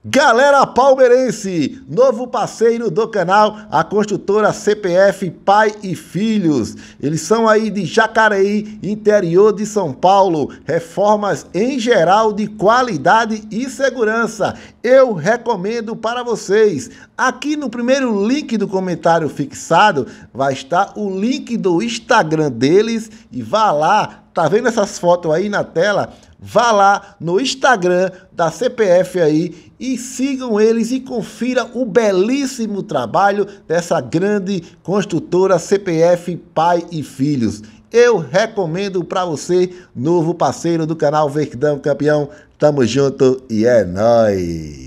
Galera palmeirense, novo parceiro do canal, a construtora CPF Pai e Filhos. Eles são aí de Jacareí, interior de São Paulo. Reformas em geral de qualidade e segurança. Eu recomendo para vocês. Aqui no primeiro link do comentário fixado vai estar o link do Instagram deles e vá lá. Tá vendo essas fotos aí na tela? Vá lá no Instagram da CPF aí e sigam eles e confira o belíssimo trabalho dessa grande construtora CPF Pai e Filhos. Eu recomendo para você, novo parceiro do canal Verdão Campeão. Tamo junto e é nóis!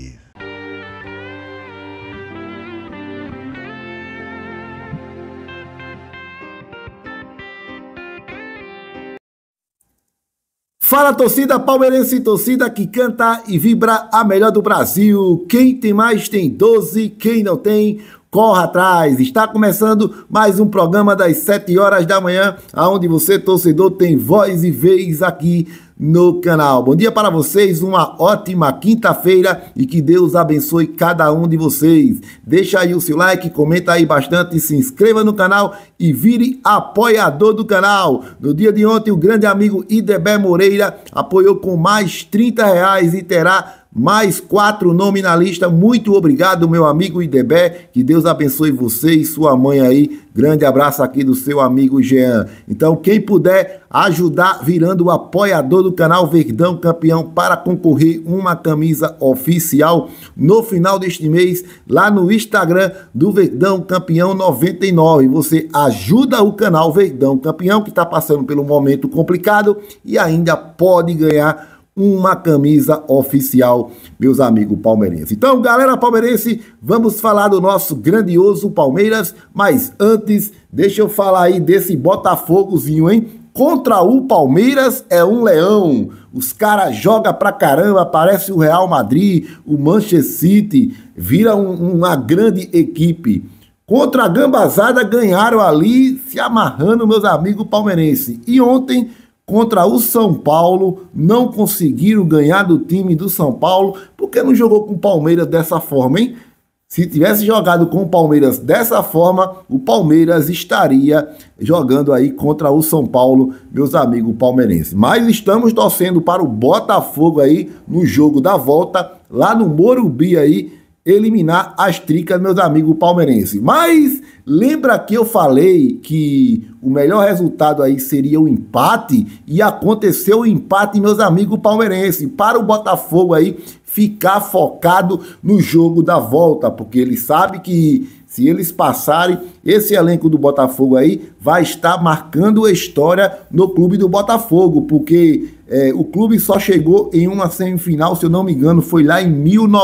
Fala, torcida palmeirense, torcida que canta e vibra a melhor do Brasil. Quem tem mais tem 12, quem não tem, corra atrás. Está começando mais um programa das 7 horas da manhã, onde você, torcedor, tem voz e vez aqui no canal. Bom dia para vocês, uma ótima quinta-feira e que Deus abençoe cada um de vocês. Deixa aí o seu like, comenta aí bastante, se inscreva no canal e vire apoiador do canal. No dia de ontem, o grande amigo Idebé Moreira apoiou com mais R$30 e terá mais 4 nominalistas. Muito obrigado, meu amigo Idebé. Que Deus abençoe você e sua mãe aí. Grande abraço aqui do seu amigo Jean. Então, quem puder ajudar virando o apoiador do canal Verdão Campeão para concorrer uma camisa oficial no final deste mês, lá no Instagram do Verdão Campeão 99. Você ajuda o canal Verdão Campeão, que está passando pelo momento complicado, e ainda pode ganhar uma camisa oficial, meus amigos palmeirenses. Então, galera palmeirense, vamos falar do nosso grandioso Palmeiras, mas antes, deixa eu falar aí desse Botafogozinho, hein? Contra o Palmeiras é um leão. Os caras jogam pra caramba, parece o Real Madrid, o Manchester City, vira uma grande equipe. Contra a Gambazada ganharam ali, se amarrando, meus amigos palmeirenses. E ontem, contra o São Paulo, não conseguiram ganhar do time do São Paulo, porque não jogou com o Palmeiras dessa forma, hein? Se tivesse jogado com o Palmeiras dessa forma, o Palmeiras estaria jogando aí contra o São Paulo, meus amigos palmeirenses. Mas estamos torcendo para o Botafogo aí no jogo da volta, lá no Morumbi aí, eliminar as tricas, meus amigos palmeirenses. Mas lembra que eu falei que o melhor resultado aí seria o empate, e aconteceu o empate, meus amigos palmeirenses, para o Botafogo aí ficar focado no jogo da volta, porque ele sabe que se eles passarem, esse elenco do Botafogo aí vai estar marcando a história no clube do Botafogo, porque o clube só chegou em uma semifinal, se eu não me engano, foi lá em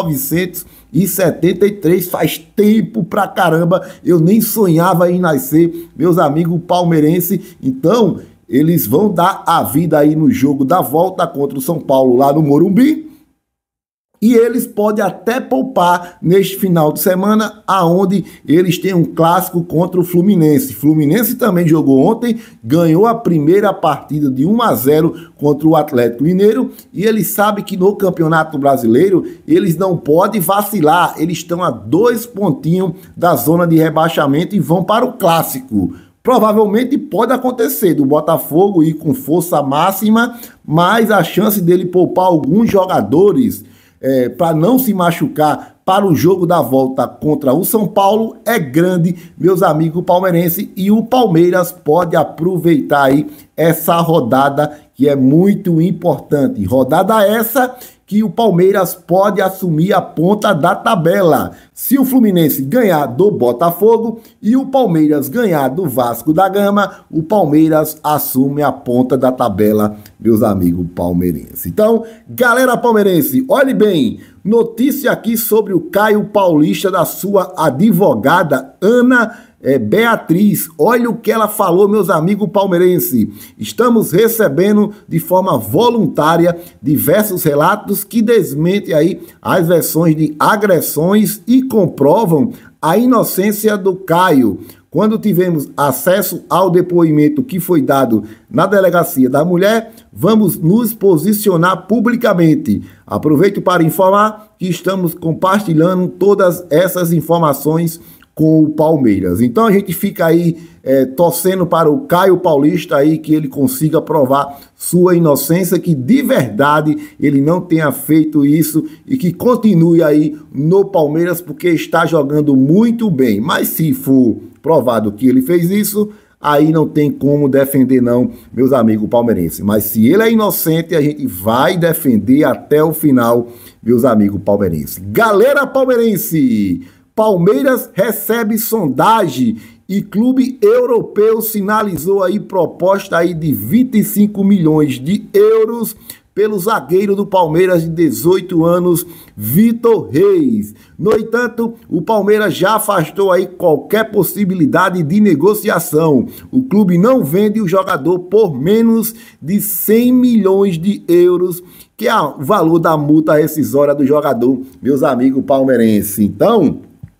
1973, faz tempo pra caramba, eu nem sonhava em nascer, meus amigos palmeirenses. Então, eles vão dar a vida aí no jogo da volta contra o São Paulo lá no Morumbi, e eles podem até poupar neste final de semana, aonde eles têm um clássico contra o Fluminense. Fluminense também jogou ontem, ganhou a primeira partida de 1-0 contra o Atlético Mineiro, e eles sabem que no Campeonato Brasileiro eles não podem vacilar, eles estão a 2 pontinhos da zona de rebaixamento e vão para o clássico. Provavelmente pode acontecer do Botafogo ir com força máxima, mas a chance dele poupar alguns jogadores para não se machucar para o jogo da volta contra o São Paulo é grande, meus amigos palmeirenses, e o Palmeiras pode aproveitar aí essa rodada que é muito importante. Rodada essa que o Palmeiras pode assumir a ponta da tabela. Se o Fluminense ganhar do Botafogo e o Palmeiras ganhar do Vasco da Gama, o Palmeiras assume a ponta da tabela, meus amigos palmeirenses. Então, galera palmeirense, olhe bem, notícia aqui sobre o Caio Paulista da sua advogada Ana Beatriz. Olha o que ela falou, meus amigos palmeirenses. Estamos recebendo de forma voluntária diversos relatos que desmentem aí as versões de agressões e comprovam a inocência do Caio. quando tivemos acesso ao depoimento que foi dado na Delegacia da Mulher, vamos nos posicionar publicamente. Aproveito para informar que estamos compartilhando todas essas informações com o Palmeiras. Então a gente fica aí torcendo para o Caio Paulista aí, que ele consiga provar sua inocência, que de verdade ele não tenha feito isso e que continue aí no Palmeiras, porque está jogando muito bem. Mas se for provado que ele fez isso, aí não tem como defender não, meus amigos palmeirenses. Mas se ele é inocente, a gente vai defender até o final, meus amigos palmeirenses. Galera palmeirense, Palmeiras recebe sondagem e clube europeu sinalizou aí proposta aí de 25 milhões de euros pelo zagueiro do Palmeiras de 18 anos, Vitor Reis. No entanto, o Palmeiras já afastou aí qualquer possibilidade de negociação. O clube não vende o jogador por menos de 100 milhões de euros, que é o valor da multa rescisória do jogador, meus amigos palmeirenses. Então,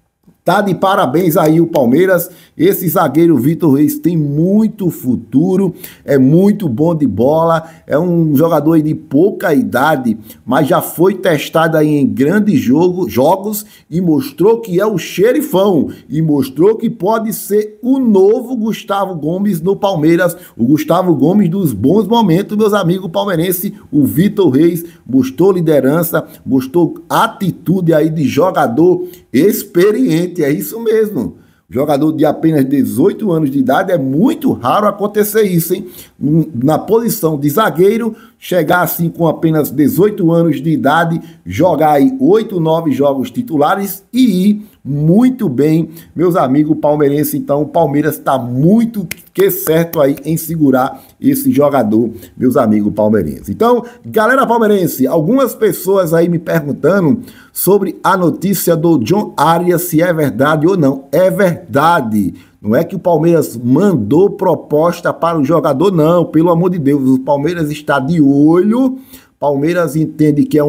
tá de parabéns aí o Palmeiras. Esse zagueiro Vitor Reis tem muito futuro, é muito bom de bola, é um jogador aí de pouca idade, mas já foi testado aí em grandes jogos e mostrou que é o xerifão e mostrou que pode ser o novo Gustavo Gomes no Palmeiras, o Gustavo Gomes dos bons momentos, meus amigos palmeirenses. O Vitor Reis mostrou liderança, mostrou atitude aí de jogador experiente, é isso mesmo. Jogador de apenas 18 anos de idade, é muito raro acontecer isso, hein? Na posição de zagueiro, chegar assim com apenas 18 anos de idade, jogar aí 8, 9 jogos titulares e ir muito bem, meus amigos palmeirenses. Então o Palmeiras está muito que certo aí em segurar esse jogador, meus amigos palmeirenses. Então, galera palmeirense, algumas pessoas aí me perguntando sobre a notícia do John Arias, se é verdade ou não. É verdade. Não é que o Palmeiras mandou proposta para o jogador, não, pelo amor de Deus. O Palmeiras está de olho. Palmeiras entende que é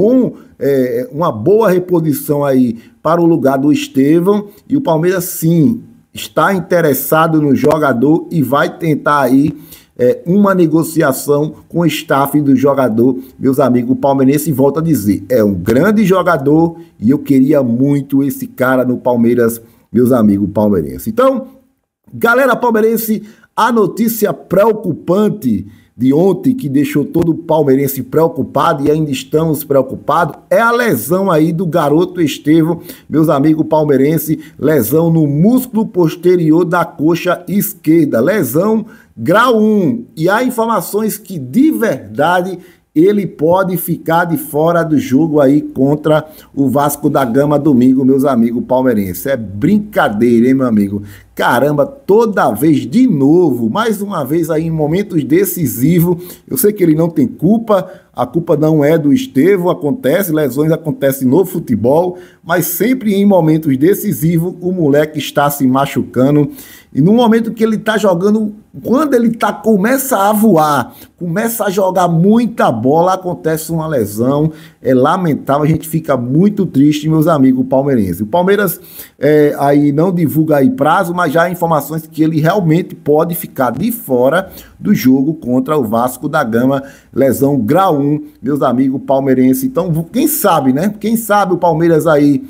uma boa reposição aí para o lugar do Estevão, e o Palmeiras sim está interessado no jogador e vai tentar aí uma negociação com o staff do jogador, meus amigos palmeirenses. E volto a dizer, é um grande jogador e eu queria muito esse cara no Palmeiras, meus amigos palmeirenses. Então, galera palmeirense, a notícia preocupante de ontem, que deixou todo palmeirense preocupado, e ainda estamos preocupados, é a lesão aí do garoto Estevão, meus amigos palmeirenses, lesão no músculo posterior da coxa esquerda, lesão grau 1, e há informações que de verdade ele pode ficar de fora do jogo aí contra o Vasco da Gama domingo, meus amigos palmeirenses. É brincadeira, hein, meu amigo? Caramba, toda vez de novo, mais uma vez aí em momentos decisivos. Eu sei que ele não tem culpa, a culpa não é do Estevão, acontece, lesões acontecem no futebol, mas sempre em momentos decisivos o moleque está se machucando. E no momento que ele está jogando, quando ele começa a voar, começa a jogar muita bola, acontece uma lesão. É lamentável, a gente fica muito triste, meus amigos palmeirenses. O Palmeiras aí não divulga aí prazo, mas já há informações que ele realmente pode ficar de fora do jogo contra o Vasco da Gama, lesão grau 1, meus amigos palmeirenses. Então, quem sabe, né? Quem sabe o Palmeiras aí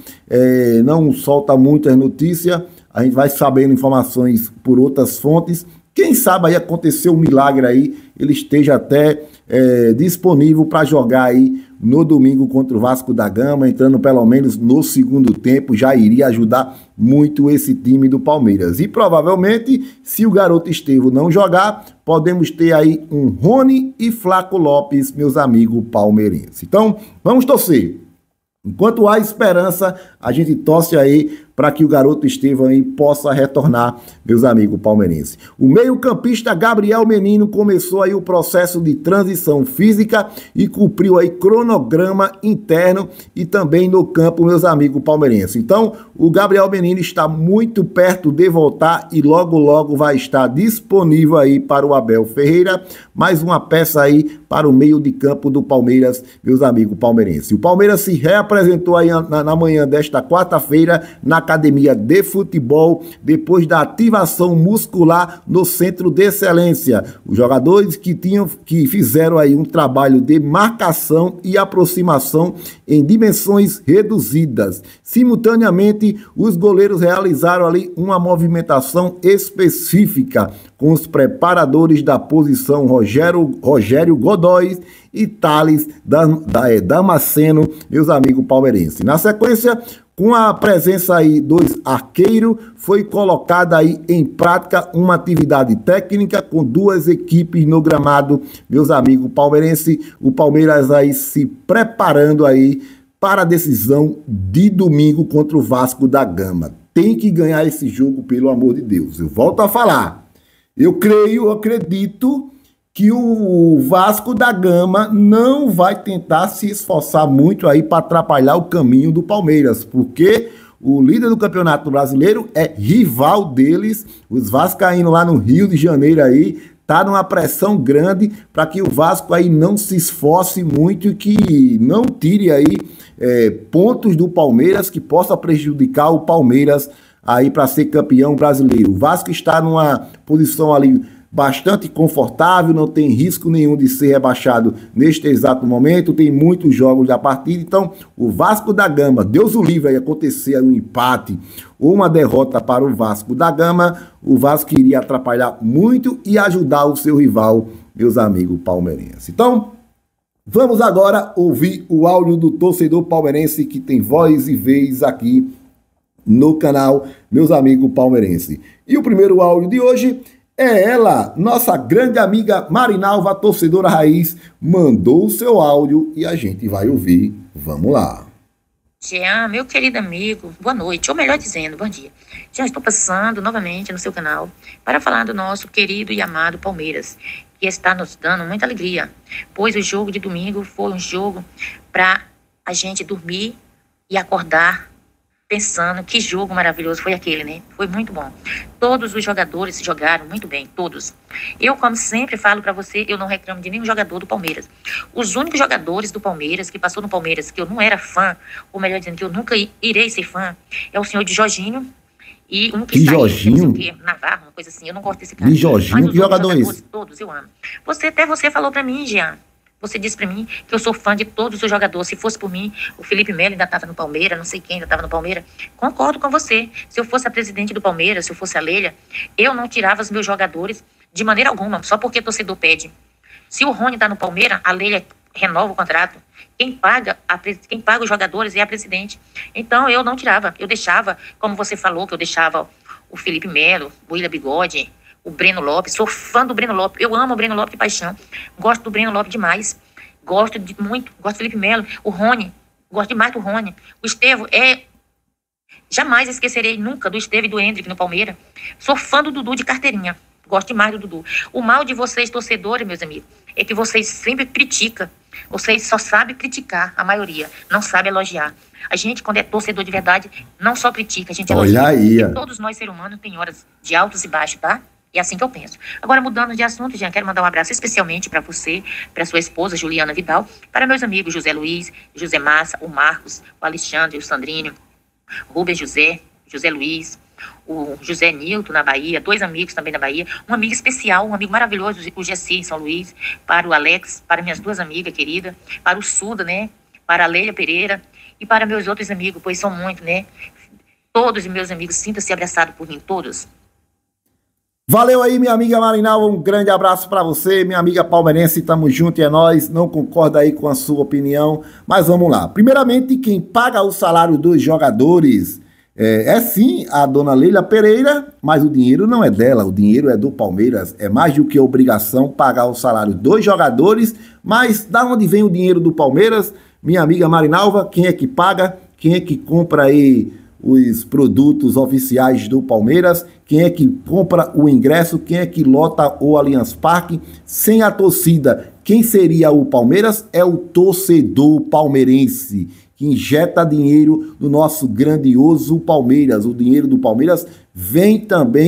não solta muitas notícias, a gente vai sabendo informações por outras fontes. Quem sabe aí aconteceu um milagre aí, ele esteja até disponível para jogar aí no domingo contra o Vasco da Gama, entrando pelo menos no segundo tempo, já iria ajudar muito esse time do Palmeiras. E provavelmente, se o garoto Estevão não jogar, podemos ter aí um Rony e Flaco Lopes, meus amigos palmeirenses. Então, vamos torcer. Enquanto há esperança, a gente torce aí para que o garoto Estevão aí possa retornar, meus amigos palmeirenses. O meio-campista Gabriel Menino começou aí o processo de transição física e cumpriu aí cronograma interno e também no campo, meus amigos palmeirenses. Então, o Gabriel Menino está muito perto de voltar e logo, logo vai estar disponível aí para o Abel Ferreira, mais uma peça aí para o meio de campo do Palmeiras, meus amigos palmeirenses. O Palmeiras se reapresentou aí na manhã desta quarta-feira na academia de futebol depois da ativação muscular no centro de excelência. Os jogadores que fizeram aí um trabalho de marcação e aproximação em dimensões reduzidas. Simultaneamente, os goleiros realizaram ali uma movimentação específica com os preparadores da posição Rogério Godoy e Thales Damasceno, meus amigos palmeirenses. Na sequência, com a presença aí dos arqueiros, foi colocada aí em prática uma atividade técnica com duas equipes no gramado, meus amigos palmeirenses. O Palmeiras aí se preparando aí para a decisão de domingo contra o Vasco da Gama. Tem que ganhar esse jogo, pelo amor de Deus. Eu volto a falar. Eu acredito que o Vasco da Gama não vai tentar se esforçar muito aí para atrapalhar o caminho do Palmeiras, porque o líder do Campeonato Brasileiro é rival deles. Os vascaínos lá no Rio de Janeiro aí tá numa pressão grande para que o Vasco aí não se esforce muito e que não tire aí pontos do Palmeiras que possa prejudicar o Palmeiras aí para ser campeão brasileiro. O Vasco está numa posição ali bastante confortável, não tem risco nenhum de ser rebaixado neste exato momento, tem muitos jogos da partida, então o Vasco da Gama, Deus o livre aí acontecer um empate ou uma derrota para o Vasco da Gama, o Vasco iria atrapalhar muito e ajudar o seu rival, meus amigos palmeirenses. Então, vamos agora ouvir o áudio do torcedor palmeirense que tem voz e vez aqui no canal, meus amigos palmeirenses. E o primeiro áudio de hoje é ela, nossa grande amiga Marinalva, torcedora raiz, mandou o seu áudio e a gente vai ouvir. Vamos lá. Jean, meu querido amigo, boa noite, ou melhor dizendo, bom dia. Já estou passando novamente no seu canal para falar do nosso querido e amado Palmeiras, que está nos dando muita alegria, pois o jogo de domingo foi um jogo para a gente dormir e acordar pensando que jogo maravilhoso foi aquele, né? Foi muito bom. Todos os jogadores jogaram muito bem, todos. Eu, como sempre falo para você, eu não reclamo de nenhum jogador do Palmeiras. Os únicos jogadores do Palmeiras, que passou no Palmeiras, que eu não era fã, ou melhor dizendo, que eu nunca irei ser fã, é o senhor de Jorginho e um que saiu, Jorginho? Navarro, uma coisa assim, eu não gosto desse cara. De Jorginho, que jogador é esse? Todos, eu amo. Até você falou para mim, Jean. Você disse pra mim que eu sou fã de todos os jogadores. Se fosse por mim, o Felipe Melo ainda estava no Palmeiras, não sei quem ainda estava no Palmeiras. Concordo com você. Se eu fosse a presidente do Palmeiras, se eu fosse a Leila, eu não tirava os meus jogadores de maneira alguma, só porque o torcedor pede. Se o Rony está no Palmeiras, a Leila renova o contrato. Quem paga os jogadores é a presidente. Então eu não tirava. Eu deixava, como você falou, que eu deixava o Felipe Melo, o William Bigode, o Breno Lopes, sou fã do Breno Lopes, eu amo o Breno Lopes de paixão, gosto do Breno Lopes demais, gosto do Felipe Melo, o Rony, gosto demais do Rony, o Estevão, jamais esquecerei nunca do Estevão e do Hendrick no Palmeiras, sou fã do Dudu de carteirinha, gosto demais do Dudu. O mal de vocês, torcedores, meus amigos, é que vocês sempre criticam, vocês só sabem criticar, a maioria, não sabe elogiar. A gente, quando é torcedor de verdade, não só critica, a gente elogia. Olha aí. Porque todos nós, seres humanos, tem horas de altos e baixos, tá? É assim que eu penso. Agora, mudando de assunto, já quero mandar um abraço especialmente para você, para sua esposa, Juliana Vidal, para meus amigos José Luiz, José Massa, o Marcos, o Alexandre, o Sandrinho, Rubens José, José Luiz, o José Nilton na Bahia, 2 amigos também na Bahia, um amigo especial, um amigo maravilhoso, o Gessi em São Luís, para o Alex, para minhas 2 amigas queridas, para o Suda, né, para a Leila Pereira e para meus outros amigos, pois são muitos, né, todos os meus amigos, sintam-se abraçados por mim, todos. Valeu aí, minha amiga Marinalva, um grande abraço para você, minha amiga palmeirense, tamo junto e é nóis, não concordo aí com a sua opinião, mas vamos lá. Primeiramente, quem paga o salário dos jogadores é sim a dona Leila Pereira, mas o dinheiro não é dela, o dinheiro é do Palmeiras, é mais do que obrigação pagar o salário dos jogadores, mas da onde vem o dinheiro do Palmeiras, minha amiga Marinalva, quem é que paga, quem é que compra aí os produtos oficiais do Palmeiras, quem é que compra o ingresso, quem é que lota o Allianz Parque, sem a torcida. Quem seria o Palmeiras? É o torcedor palmeirense, que injeta dinheiro no nosso grandioso Palmeiras. O dinheiro do Palmeiras vem também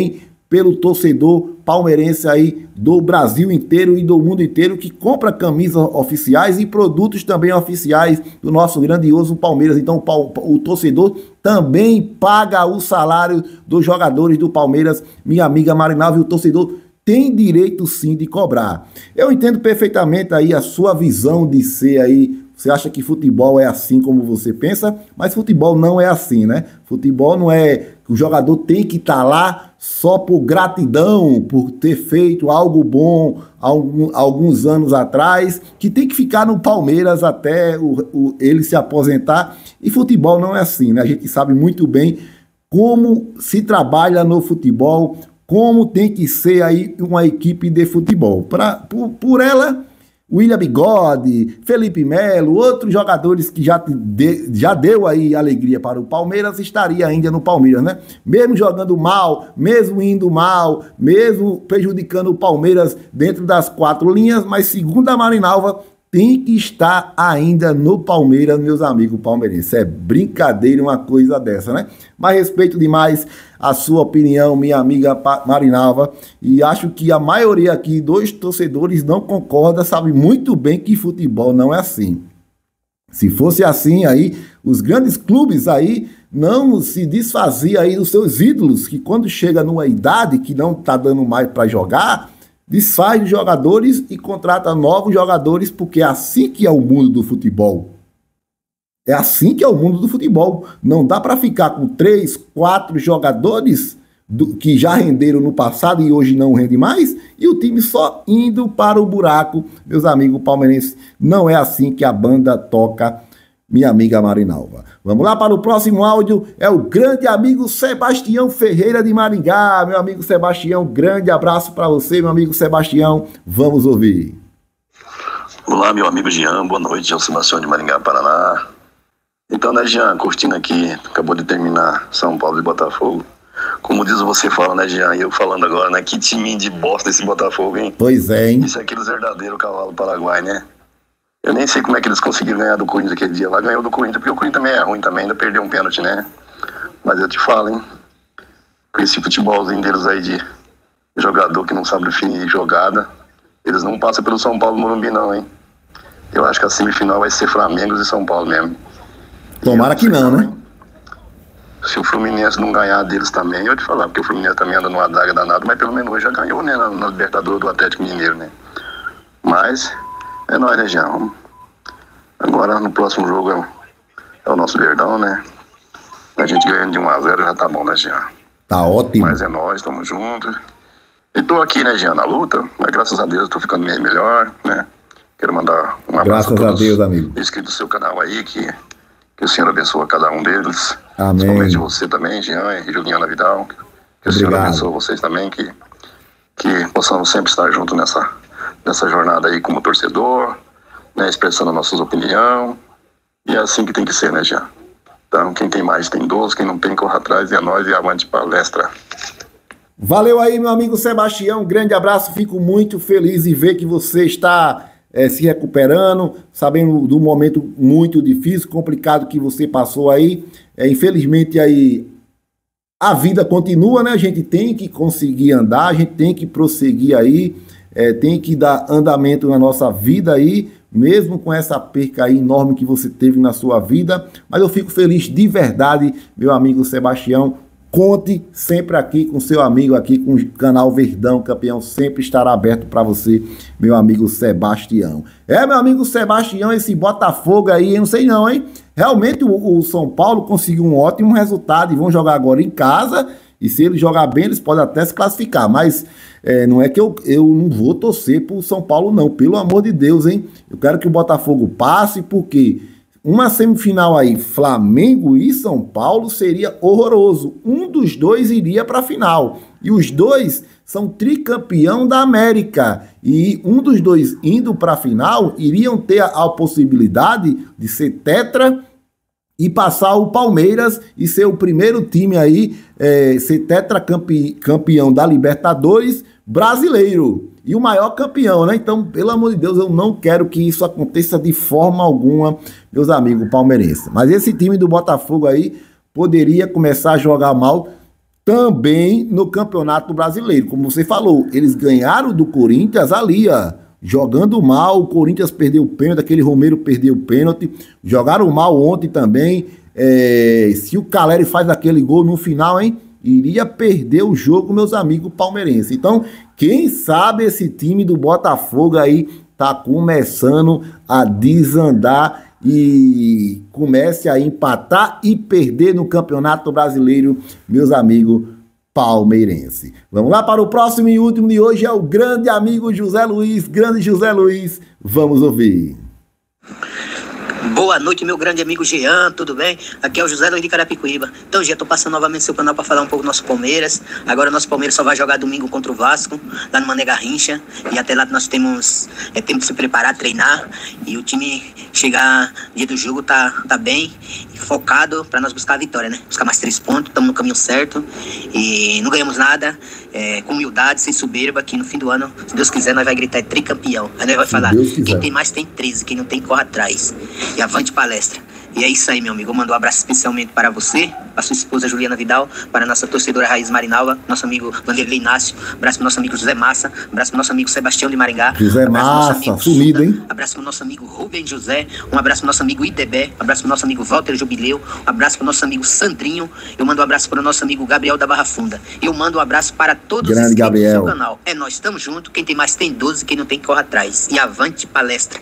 pelo torcedor palmeirense aí do Brasil inteiro e do mundo inteiro, que compra camisas oficiais e produtos também oficiais do nosso grandioso Palmeiras. Então o torcedor também paga o salário dos jogadores do Palmeiras, minha amiga Marinalva, e o torcedor tem direito sim de cobrar. Eu entendo perfeitamente aí a sua visão de ser aí. Você acha que futebol é assim como você pensa, mas futebol não é assim, né? Futebol não é que o jogador tem que estar lá só por gratidão, por ter feito algo bom alguns anos atrás, que tem que ficar no Palmeiras até ele se aposentar. E futebol não é assim, né? A gente sabe muito bem como se trabalha no futebol, como tem que ser aí uma equipe de futebol. Por ela, William Bigode, Felipe Melo, outros jogadores que já deu aí alegria para o Palmeiras, estaria ainda no Palmeiras, né? Mesmo jogando mal, mesmo indo mal, mesmo prejudicando o Palmeiras dentro das 4 linhas, mas segundo a Marinalva, tem que estar ainda no Palmeiras, meus amigos palmeirenses. É brincadeira uma coisa dessa, né? Mas respeito demais a sua opinião, minha amiga Marinalva, e acho que a maioria aqui dos torcedores não concorda, sabe muito bem que futebol não é assim. Se fosse assim aí, os grandes clubes aí não se desfaziam aí dos seus ídolos, que quando chega numa idade que não tá dando mais para jogar, desfaz de jogadores e contrata novos jogadores, porque é assim que é o mundo do futebol. É assim que é o mundo do futebol. Não dá para ficar com 3, 4 jogadores que já renderam no passado e hoje não rende mais, e o time só indo para o buraco, meus amigos palmeirenses. Não é assim que a banda toca, minha amiga Marinalva. Vamos lá para o próximo áudio, é o grande amigo Sebastião Ferreira de Maringá. Meu amigo Sebastião, grande abraço para você, meu amigo Sebastião. Vamos ouvir. Olá, meu amigo Jean, boa noite, é o Sebastião de Maringá, Paraná. Então, né, Jean, curtindo aqui, acabou de terminar São Paulo e Botafogo. Como diz você fala, né, Jean, e eu falando agora, né, que time de bosta esse Botafogo, hein? Pois é, hein? Isso é aqueles verdadeiros cavalo paraguai, né? Eu nem sei como é que eles conseguiram ganhar do Corinthians aquele dia lá. Ganhou do Corinthians, porque o Corinthians também é ruim também, ainda perdeu um pênalti, né? Mas eu te falo, hein? Esse futebolzinho deles aí de jogador que não sabe definir jogada, eles não passam pelo São Paulo Morumbi não, hein? Eu acho que a semifinal vai ser Flamengo e São Paulo mesmo. Tomara que não, né? Se o Fluminense não ganhar deles também, eu te falar, porque o Fluminense também anda numa draga danada, mas pelo menos hoje já ganhou, né, na Libertadores do Atlético Mineiro, né? Mas é nóis, né, Jean? Agora no próximo jogo é o nosso Verdão, né? A gente ganhando de 1-0 já tá bom, né, Jean? Tá ótimo. Mas é nóis, tamo junto. E tô aqui, né, Jean, na luta, mas graças a Deus eu tô ficando meio melhor, né? Quero mandar um abraço graças a Deus, amigo. Inscritos do seu canal aí, que o Senhor abençoe cada um deles. Amém. Principalmente você também, Jean e Juliana Vidal. Que o Senhor abençoe vocês também, que possamos sempre estar juntos nessa jornada aí como torcedor, né, expressando nossas opiniões. E é assim que tem que ser, né, Jean? Então, quem tem mais tem 12, quem não tem, corra atrás, e é nós, e avante palestra. Valeu aí, meu amigo Sebastião, um grande abraço, fico muito feliz em ver que você está se recuperando, sabendo do momento muito difícil, complicado que você passou aí. Infelizmente aí a vida continua, né? A gente tem que conseguir andar, a gente tem que prosseguir aí, tem que dar andamento na nossa vida aí, mesmo com essa perca aí enorme que você teve na sua vida. Mas eu fico feliz de verdade, meu amigo Sebastião. Conte sempre aqui com seu amigo aqui, com o canal Verdão Campeão, sempre estará aberto para você, meu amigo Sebastião. Meu amigo Sebastião, esse Botafogo aí, eu não sei não, hein? Realmente o São Paulo conseguiu um ótimo resultado e vão jogar agora em casa, e se ele jogar bem, eles podem até se classificar, mas não é que eu não vou torcer pro São Paulo não, pelo amor de Deus, hein? Eu quero que o Botafogo passe, porque uma semifinal aí, Flamengo e São Paulo, seria horroroso. Um dos dois iria para a final. E os dois são tricampeão da América. E um dos dois indo para a final, iriam ter a possibilidade de ser tetra e passar o Palmeiras e ser o primeiro time aí, ser tetracampeão da Libertadores brasileiro. E o maior campeão, né? Então, pelo amor de Deus, eu não quero que isso aconteça de forma alguma, meus amigos palmeirenses. Mas esse time do Botafogo aí poderia começar a jogar mal também no Campeonato Brasileiro. Como você falou, eles ganharam do Corinthians ali, ó, jogando mal. O Corinthians perdeu o pênalti, aquele Romero perdeu o pênalti. Jogaram mal ontem também. Se o Caleri faz aquele gol no final, hein, iria perder o jogo, meus amigos palmeirenses. Então, quem sabe esse time do Botafogo aí tá começando a desandar e comece a empatar e perder no Campeonato Brasileiro, meus amigos palmeirenses. Vamos lá para o próximo e último de hoje, é o grande amigo José Luiz. Grande José Luiz, vamos ouvir. Boa noite, meu grande amigo Jean, tudo bem? Aqui é o José Luiz de Carapicuíba. Então, Jean, tô passando novamente seu canal para falar um pouco do nosso Palmeiras. Agora o nosso Palmeiras só vai jogar domingo contra o Vasco, lá no Mané Garrincha. E até lá nós temos tempo de se preparar, treinar. E o time chegar dia do jogo tá bem focado para nós buscar a vitória, né? Buscar mais 3 pontos, estamos no caminho certo. E não ganhamos nada, com humildade, sem soberba, que no fim do ano, se Deus quiser, nós vai gritar tricampeão. Aí nós vai falar, quem tem mais tem 13, quem não tem corre atrás. E avante palestra. E é isso aí, meu amigo. Eu mando um abraço especialmente para você, para sua esposa Juliana Vidal, para a nossa torcedora Raiz Marinalva, nosso amigo Vanderlei Inácio, abraço para o nosso amigo José Massa, abraço para o nosso amigo Sebastião de Maringá, José Massa, sumido, hein? Abraço para o nosso amigo Rubem José, um abraço para o nosso amigo Idebé, um abraço para o nosso amigo Walter Jubileu, um abraço para o nosso amigo Sandrinho, eu mando um abraço para o nosso amigo Gabriel da Barra Funda. Eu mando um abraço para todos os inscritos do seu canal. Nós estamos juntos, quem tem mais tem 12, quem não tem corre atrás. E avante palestra.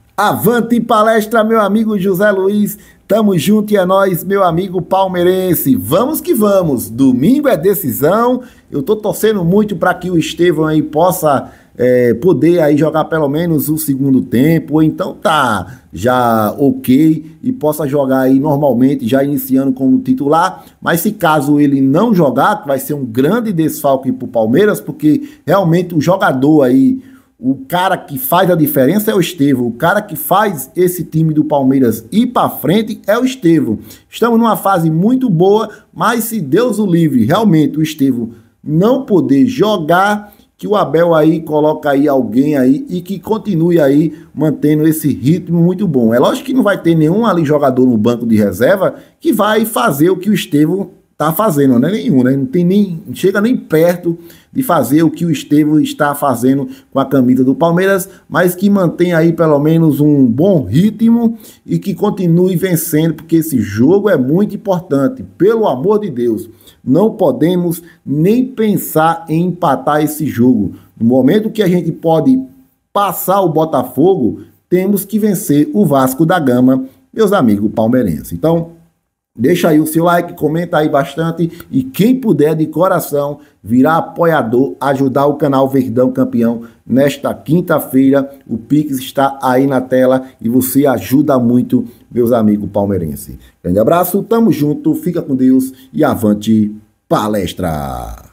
Avante palestra, meu amigo José Luiz. Tamo junto e é nóis, meu amigo palmeirense. Vamos que vamos. Domingo é decisão. Eu tô torcendo muito para que o Estevão aí possa poder aí jogar pelo menos o segundo tempo, ou então tá já ok e possa jogar aí normalmente, já iniciando como titular. Mas se caso ele não jogar, vai ser um grande desfalque pro Palmeiras, porque realmente o jogador aí, o cara que faz a diferença é o Estevão. O cara que faz esse time do Palmeiras ir para frente é o Estevão. Estamos numa fase muito boa, mas se Deus o livre, realmente o Estevão não poder jogar, que o Abel aí coloca aí alguém aí e que continue aí mantendo esse ritmo muito bom. É lógico que não vai ter nenhum ali jogador no banco de reserva que vai fazer o que o Estevão tá fazendo, né? Nenhum, né? Não chega nem perto de fazer o que o Estevão está fazendo com a camisa do Palmeiras, mas que mantém aí pelo menos um bom ritmo e que continue vencendo, porque esse jogo é muito importante. Pelo amor de Deus, não podemos nem pensar em empatar esse jogo. No momento que a gente pode passar o Botafogo, temos que vencer o Vasco da Gama, meus amigos palmeirenses. Então, deixa aí o seu like, comenta aí bastante e quem puder de coração virar apoiador, ajudar o canal Verdão Campeão nesta quinta-feira. O Pix está aí na tela e você ajuda muito, meus amigos palmeirenses. Grande abraço, tamo junto, fica com Deus e avante palestra!